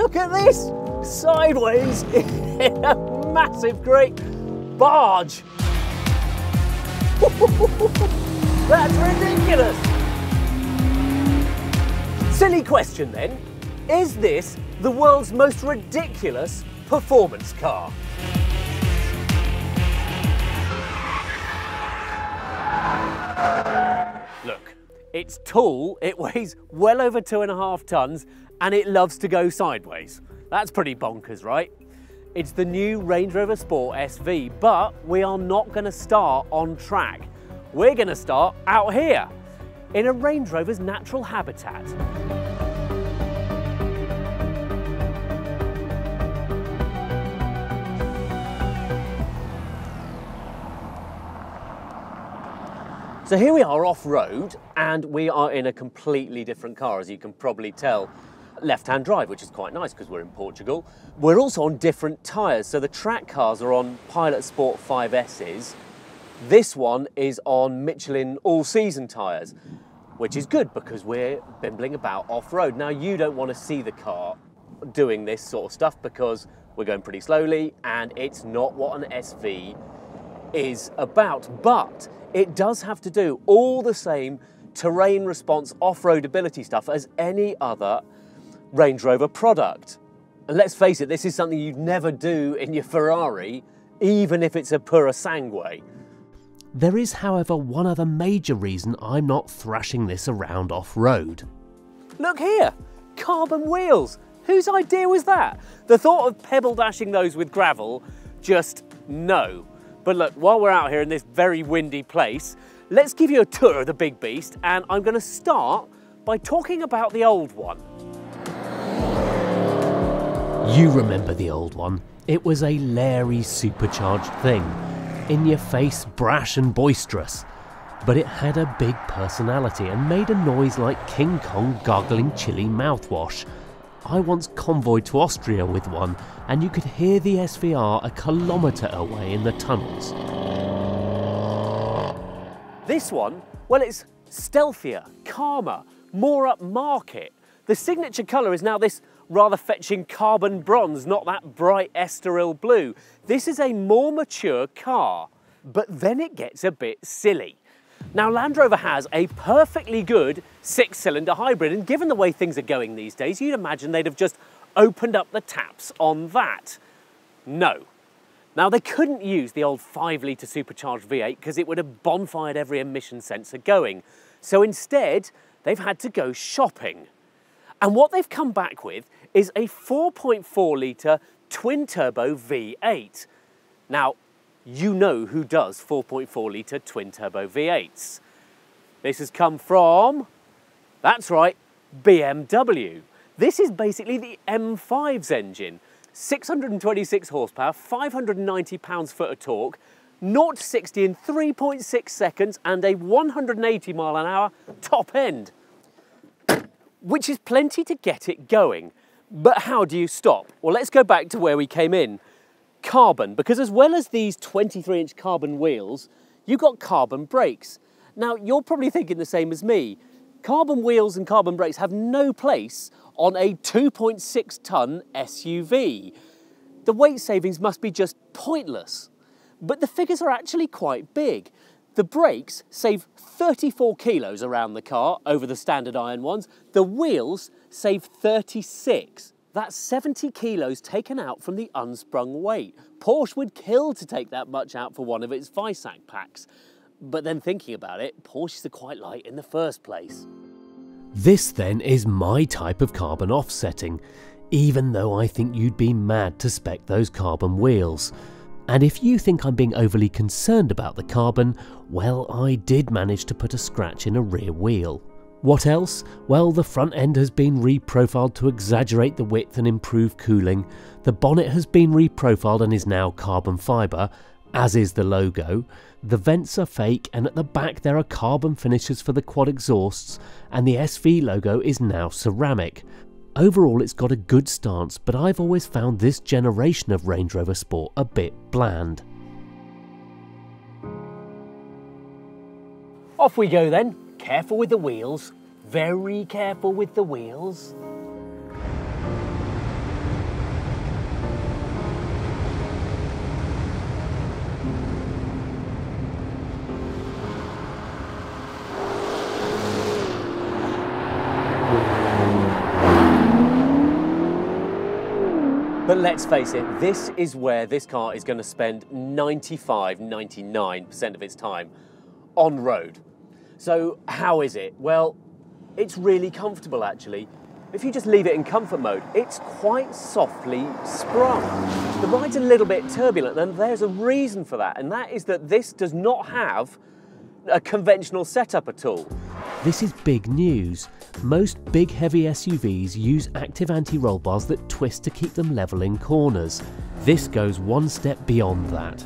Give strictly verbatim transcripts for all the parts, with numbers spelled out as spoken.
look at this! Sideways in a massive, great barge. That's ridiculous. Silly question then. Is this the world's most ridiculous performance car? Look, it's tall, it weighs well over two and a half tons, and it loves to go sideways. That's pretty bonkers, right? It's the new Range Rover Sport S V, but we are not going to start on track. We're going to start out here, in a Range Rover's natural habitat. So here we are off-road, and we are in a completely different car, as you can probably tell. Left-hand drive, which is quite nice because we're in Portugal. We're also on different tyres, so the track cars are on Pilot Sport five S's. This one is on Michelin all-season tyres, which is good because we're bimbling about off-road. Now, you don't want to see the car doing this sort of stuff because we're going pretty slowly, and it's not what an S V is about, but it does have to do all the same terrain response, off-road ability stuff as any other Range Rover product. And let's face it, this is something you'd never do in your Ferrari, even if it's a pura sangue. There is, however, one other major reason I'm not thrashing this around off-road. Look here, carbon wheels. Whose idea was that? The thought of pebble dashing those with gravel, just no. But look, while we're out here in this very windy place, let's give you a tour of the big beast, and I'm going to start by talking about the old one. You remember the old one. It was a leery, supercharged thing. In your face, brash and boisterous. But it had a big personality and made a noise like King Kong gargling chili mouthwash. I once convoyed to Austria with one, and you could hear the S V R a kilometre away in the tunnels. This one, well, it's stealthier, calmer, more upmarket. The signature colour is now this rather fetching carbon bronze, not that bright estoril blue. This is a more mature car, but then it gets a bit silly. Now, Land Rover has a perfectly good six-cylinder hybrid, and given the way things are going these days, you'd imagine they'd have just opened up the taps on that. No. Now, they couldn't use the old five litre supercharged V eight because it would have bonfired every emission sensor going. So instead, they've had to go shopping. And what they've come back with is a four point four litre twin-turbo V eight. Now, you know who does four point four litre twin-turbo V eights. This has come from, that's right, B M W. This is basically the M five's engine. six hundred twenty-six horsepower, five hundred ninety pounds-foot of torque, zero to sixty in three point six seconds, and a one hundred eighty mile an hour top end, which is plenty to get it going. But how do you stop? Well, let's go back to where we came in. Carbon, because as well as these twenty-three inch carbon wheels, you've got carbon brakes. Now, you're probably thinking the same as me. Carbon wheels and carbon brakes have no place on a two point six tonne S U V. The weight savings must be just pointless. But the figures are actually quite big. The brakes save thirty-four kilos around the car over the standard iron ones. The wheels save thirty-six. That's seventy kilos taken out from the unsprung weight. Porsche would kill to take that much out for one of its Weissach packs. But then thinking about it, Porsches are quite light in the first place. This then is my type of carbon offsetting, even though I think you'd be mad to spec those carbon wheels. And if you think I'm being overly concerned about the carbon, well, I did manage to put a scratch in a rear wheel. What else? Well, the front end has been reprofiled to exaggerate the width and improve cooling. The bonnet has been reprofiled and is now carbon fibre, as is the logo. The vents are fake, and at the back there are carbon finishes for the quad exhausts, and the S V logo is now ceramic. Overall, it's got a good stance, but I've always found this generation of Range Rover Sport a bit bland. Off we go then. Careful with the wheels. Very careful with the wheels. But let's face it, this is where this car is going to spend ninety-five, ninety-nine percent of its time on road. So how is it? Well, it's really comfortable actually. If you just leave it in comfort mode, it's quite softly sprung. The ride's a little bit turbulent, and there's a reason for that, and that is that this does not have a conventional setup at all. This is big news. Most big heavy S U Vs use active anti-roll bars that twist to keep them level in corners. This goes one step beyond that.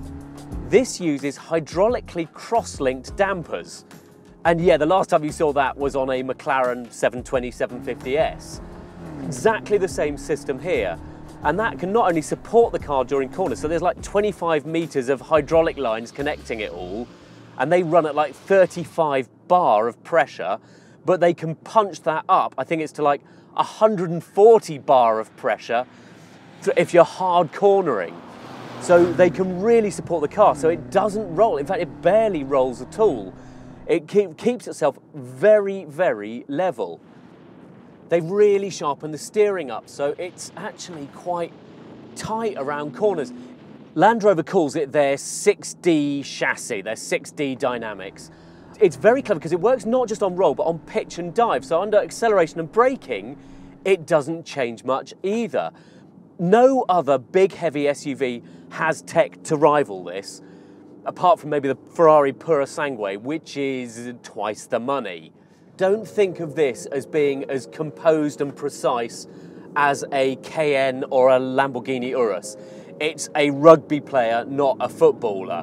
This uses hydraulically cross-linked dampers. And yeah, the last time you saw that was on a McLaren seven twenty, seven fifty S. Exactly the same system here. And that can not only support the car during corners, so there's like twenty-five meters of hydraulic lines connecting it all, and they run at like thirty-five bar of pressure, but they can punch that up. I think it's to like one hundred forty bar of pressure if you're hard cornering. So they can really support the car, so it doesn't roll. In fact, it barely rolls at all. It keep, keeps itself very, very level. They've really sharpened the steering up, so it's actually quite tight around corners. Land Rover calls it their six D chassis, their six D dynamics. It's very clever because it works not just on roll, but on pitch and dive. So under acceleration and braking, it doesn't change much either. No other big, heavy S U V has tech to rival this, apart from maybe the Ferrari Purosangue, which is twice the money. Don't think of this as being as composed and precise as a Cayenne or a Lamborghini Urus. It's a rugby player, not a footballer.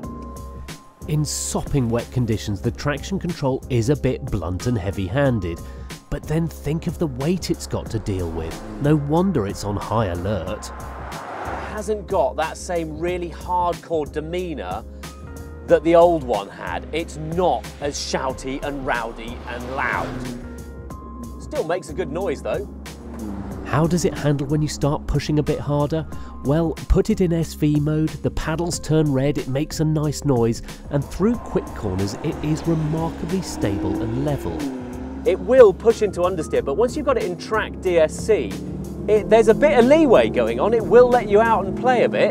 In sopping wet conditions, the traction control is a bit blunt and heavy-handed, but then think of the weight it's got to deal with. No wonder it's on high alert. It hasn't got that same really hardcore demeanour that the old one had. It's not as shouty and rowdy and loud. Still makes a good noise though. How does it handle when you start pushing a bit harder? Well, put it in S V mode, the paddles turn red, it makes a nice noise, and through quick corners it is remarkably stable and level. It will push into understeer, but once you've got it in track D S C, it, there's a bit of leeway going on. It will let you out and play a bit.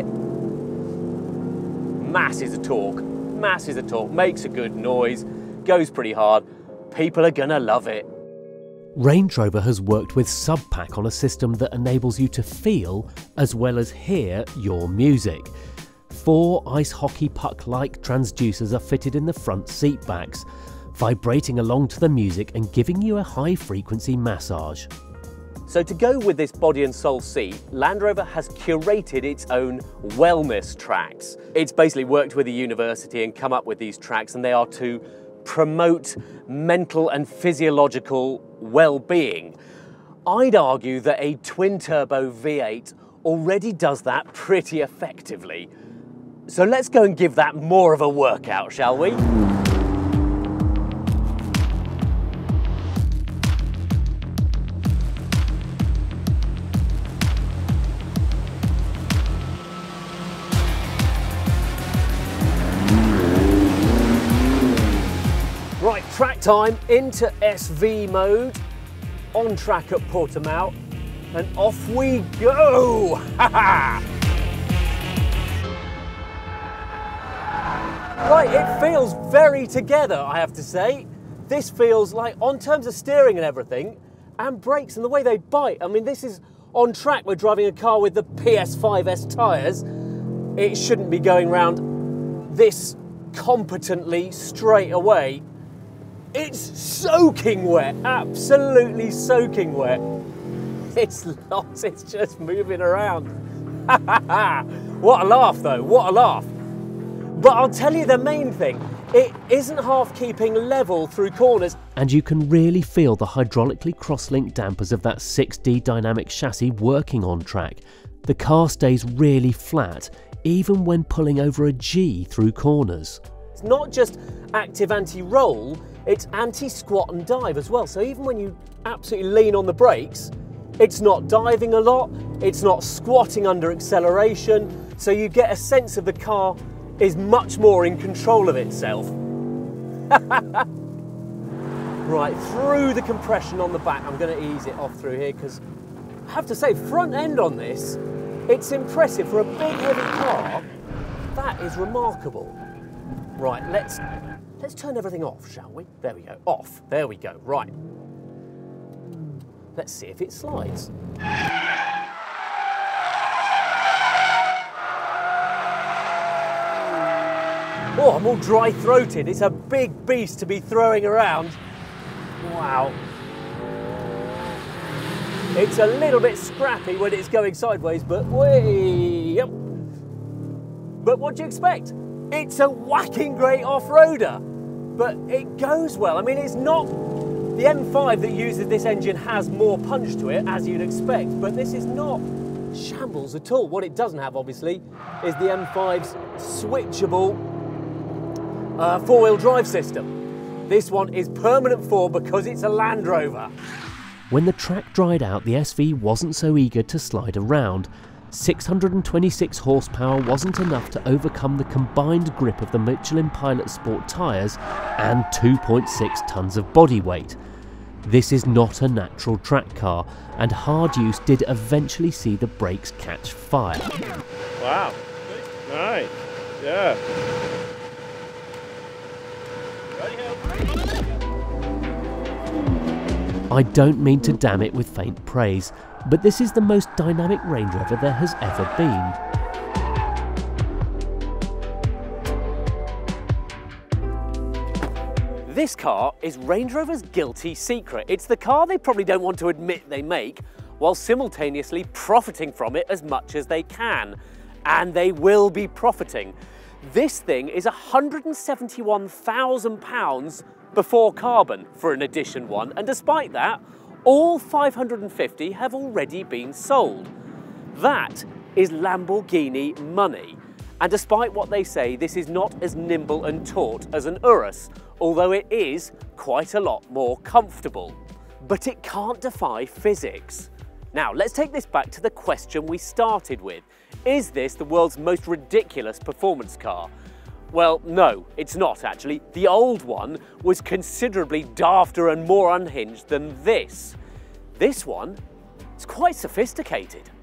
Masses of torque. Masses of torque, makes a good noise, goes pretty hard. People are gonna love it. Range Rover has worked with Subpack on a system that enables you to feel as well as hear your music. Four ice hockey puck-like transducers are fitted in the front seat backs, vibrating along to the music and giving you a high-frequency massage. So to go with this body and soul seat, Land Rover has curated its own wellness tracks. It's basically worked with a university and come up with these tracks, and they are to promote mental and physiological well-being. I'd argue that a twin-turbo V eight already does that pretty effectively. So let's go and give that more of a workout, shall we? Right, track time, into S V mode, on track at Portimao, and off we go! Right, it feels very together, I have to say. This feels like, on terms of steering and everything, and brakes and the way they bite. I mean, this is on track. We're driving a car with the P S five S tyres. It shouldn't be going round this competently straight away. It's soaking wet, absolutely soaking wet. It's lost, it's just moving around. What a laugh though, what a laugh. But I'll tell you the main thing, it isn't half keeping level through corners. And you can really feel the hydraulically cross-linked dampers of that six D dynamic chassis working on track. The car stays really flat, even when pulling over a G through corners. It's not just active anti-roll, it's anti-squat and dive as well. So even when you absolutely lean on the brakes, it's not diving a lot, it's not squatting under acceleration, so you get a sense of the car is much more in control of itself. Right, through the compression on the back, I'm going to ease it off through here because I have to say, front end on this It's impressive for a big heavy car. That is remarkable. Right, let's let's turn everything off, shall we? There we go. Off. There we go. Right. Let's see if it slides. Oh, I'm all dry-throated. It's a big beast to be throwing around. Wow. It's a little bit scrappy when it's going sideways, but way, yep. But what do you expect? It's a whacking great off-roader, but it goes well. I mean, it's not, the M five that uses this engine has more punch to it, as you'd expect, but this is not shambles at all. What it doesn't have, obviously, is the M five's switchable uh, four-wheel drive system. This one is permanent four because it's a Land Rover. When the track dried out, the S V wasn't so eager to slide around. six hundred twenty-six horsepower wasn't enough to overcome the combined grip of the Michelin Pilot Sport tyres and two point six tonnes of body weight. This is not a natural track car, and hard use did eventually see the brakes catch fire. Wow, nice, yeah. I don't mean to damn it with faint praise, but this is the most dynamic Range Rover there has ever been. This car is Range Rover's guilty secret. It's the car they probably don't want to admit they make, while simultaneously profiting from it as much as they can. And they will be profiting. This thing is one hundred and seventy-one thousand pounds before carbon for an Edition one, and despite that, all five hundred and fifty have already been sold. That is Lamborghini money. And despite what they say, this is not as nimble and taut as an Urus, although it is quite a lot more comfortable. But it can't defy physics. Now, let's take this back to the question we started with. Is this the world's most ridiculous performance car? Well, no, it's not actually. The old one was considerably dafter and more unhinged than this. This one is quite sophisticated.